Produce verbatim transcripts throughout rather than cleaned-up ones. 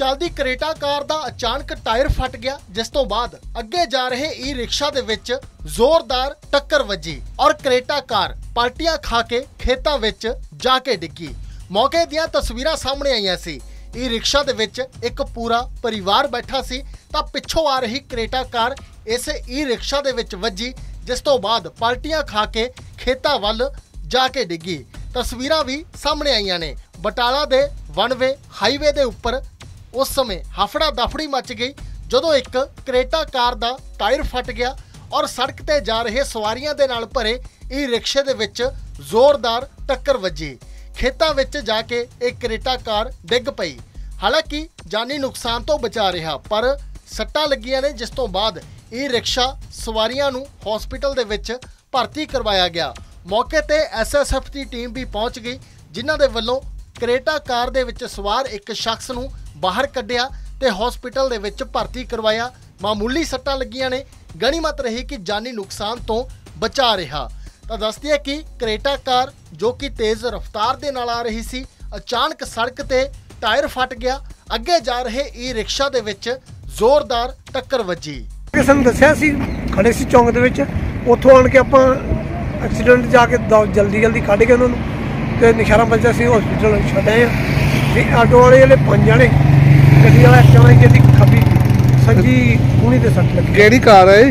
चलदी Creta car दा अचानक टायर फट गया, जिस तो बाद अगे जा रहे ई रिक्शा दे विच जोरदार टक्कर वजी और करेटा कार पलटियां खा के खेतां विच जाके डिग्गी। मौके दियां तस्वीरां सामने आईयां सी। ई रिक्शा दे विच एक पूरा परिवार बैठा सी तां पिछों आ रही करेटा कार इस ई रिक्शा दे विच वजी, जिस तो बाद पलटियां खा के खेतां वल जाके डिग्गी। तस्वीरां भी सामने आईयां ने। बटाला दे वन वे हाईवे दे उपर उस समय हफड़ा दफड़ी मच गई जदों एक करेटा कार दा टायर फट गया और सड़क ते जा रहे सवारियां दे नाल भरे ई रिक्शे दे विच जोरदार टक्कर वजी। खेतां विच जाके एक करेटा कार डिग पई। हालांकि जानी नुकसान तो बचा रहा, पर सट्टां लगियां ने, जिस तो बाद ई रिक्शा सवारियां नूं हॉस्पिटल दे विच भर्ती करवाया गया। मौके ते एस एस एफ की टीम भी पहुंच गई, जिन्हां दे वल्लों करेटा कार दे विच सवार एक शख्स नूं बाहर कढ़िया ते हॉस्पिटल दे विच भर्ती करवाया। मामूली सट्टां लगियां ने, गनीमत रही कि जानी नुकसान तो बचा रहा। तो दस दिए कि करेटा कार जो कि तेज़ रफ्तार दे नाल आ रही सी, अचानक सड़क ते टायर फट गया। अगे जा रहे ई रिक्शा दे विच जोरदार टक्कर वजी। किसन दस्सिया सी खड़े सी चौंक दे विच, उत्थों आण के आपां एक्सीडेंट जाके जल्दी जल्दी कढ़ के उन्होंने ते निशारा बजा सी हॉस्पिटल छड्डे ते आटो वाले जेल्ले पंज जने गड्डी वाला एक जना जी खब्बी सज्जी कूहनी ते सट लगी। केड़ी कार है?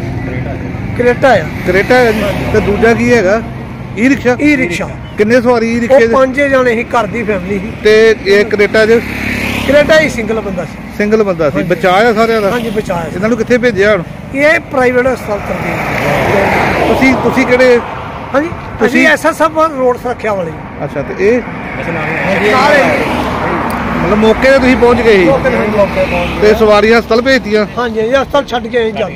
करेटा है। करेटा है जी। ते दूजा की हैगा? E rickshaw. ई रिक्शा किन्ने सवारी ई रिक्शे दे? पंज जने ही, घर दी फैमिली ही। ते ये करेटा ज करेटा ही सिंगल बंदा सी। सिंगल बंदा सी। बचाया सारिਆਂ ਦਾ? ਹਾਂਜੀ ਬਚਾਇਆ। ਇਹਨਾਂ ਨੂੰ ਕਿੱਥੇ ਭੇਜਿਆ ਹੁਣ? ਇਹ ਪ੍ਰਾਈਵੇਟ ਹਸਪਤਾਲ ਕਰਦੇ। ਤੁਸੀਂ ਤੁਸੀਂ ਕਿਹੜੇ? ਹਾਂਜੀ ਤੁਸੀਂ ਐਸ ਐਸ ਐਫ ਰੋਡ ਸੁਰੱਖਿਆ ਵਾਲੇ। ਅੱਛਾ, ਤੇ ਇਹ ਸਾਰੇ मतलब मौके ते तुसीं पहुंच गए ही ते सवारियां हस्पताल भेजतियां? हाँ जी, हस्पताल छड्ड के जा।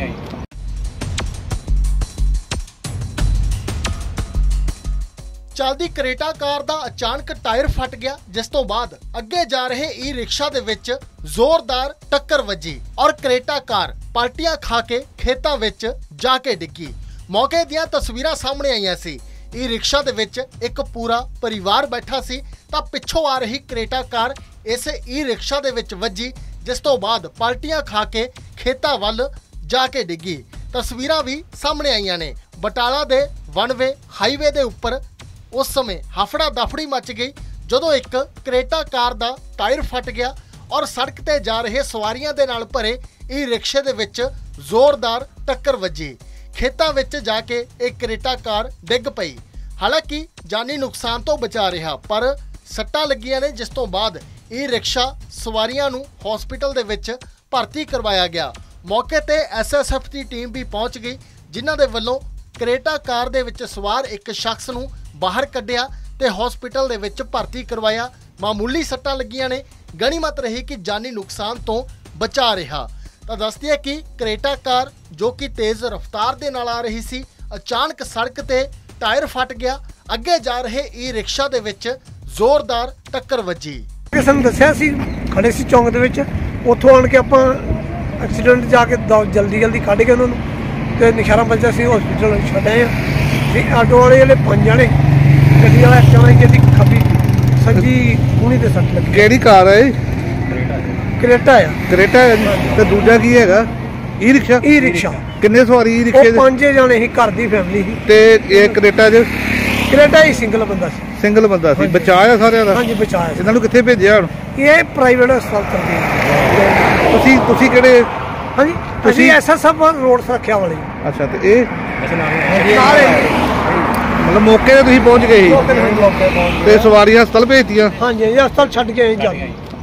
चलदी करेटा कार दा अचानक टायर फट गया, जिस तो बाद अगे जा रहे ई रिक्शा दे विच जोरदार टक्कर वजी और करेटा कार पलटियां खा के खेतां विच जाके डिग्गी। मौके दियां तस्वीरां सामने आईयां सी। ई रिक्शा दे विच एक पूरा परिवार बैठा सी तां पिछों आ रही करेटा कार इस ई रिक्शा दे विच वजी, जिस तो बाद पलटियां खा के खेतां वल जाके डिग्गी। तस्वीरां भी सामने आईयां ने। बटाला दे वन वे हाईवे दे उपर उस समय हफड़ा दफड़ी मच गई जदों एक करेटा कार दा टायर फट गया और सड़क ते जा रहे सवारियां दे नाल भरे ई रिक्शे दे विच जोरदार टक्कर वजी। खेतां विच जाके एक करेटा कार डिग पई। हालांकि जानी नुकसान तो बचा रहा, पर सट्टां लगियां ने, जिस तो बाद ई रिक्शा सवारियां नूं हॉस्पिटल दे विच भर्ती करवाया गया। मौके ते एस एस एफ की टीम भी पहुंच गई, जिन्हां दे वल्लों करेटा कार दे विच सवार एक शख्स नूं बाहर कढ़िया ते हॉस्पिटल दे विच भर्ती करवाया। मामूली सट्टां लगियां ने, गनीमत रही कि जानी नुकसान तो बचा रहा। तो दस दिए कि करेटा कार जो कि तेज़ रफ्तार दे नाल आ रही सी, अचानक सड़क ते टायर फट गया। अगे जा रहे ई रिक्शा दे विच जोरदार टक्कर वजी। किसन दस्सिया सी खड़े सी चौंक दे विच, उत्थों आण के आपां एक्सीडेंट जाके जल्दी जल्दी कढ़ के उन्होंने ते निशारा बजा सी हॉस्पिटल छड्डे ते आटो वाले जेल्ले पंज जने गड्डी वाला एक जना जी खब्बी सज्जी कूहनी ते सट लगी। केड़ी कार है? करेटा है। करेटा है जी। ते दूजा की हैगा? E rickshaw. ई रिक्शा किन्ने सवारी ई रिक्शे दे? पंज जने ही, घर दी फैमिली ही। ते ये करेटा ज करेटा ही सिंगल बंदा सी। सिंगल बंदा सी। बचाया सारिਆਂ ਦਾ? ਹਾਂਜੀ ਬਚਾਇਆ। ਇਹਨਾਂ ਨੂੰ ਕਿੱਥੇ ਭੇਜਿਆ ਹੁਣ? ਇਹ ਪ੍ਰਾਈਵੇਟ ਹਸਪਤਾਲ ਕਰਦੇ। ਤੁਸੀਂ ਤੁਸੀਂ ਕਿਹੜੇ? ਹਾਂਜੀ ਤੁਸੀਂ ਐਸ ਐਸ ਐਫ ਰੋਡ ਸੁਰੱਖਿਆ ਵਾਲੇ। ਅੱਛਾ, ਤੇ ਇਹ ਸਾਰੇ मतलब मौके ते तुसीं पहुंच गए ही ते सवारियां हस्पताल भेजतियां? हाँ जी, हस्पताल छड्ड के जा।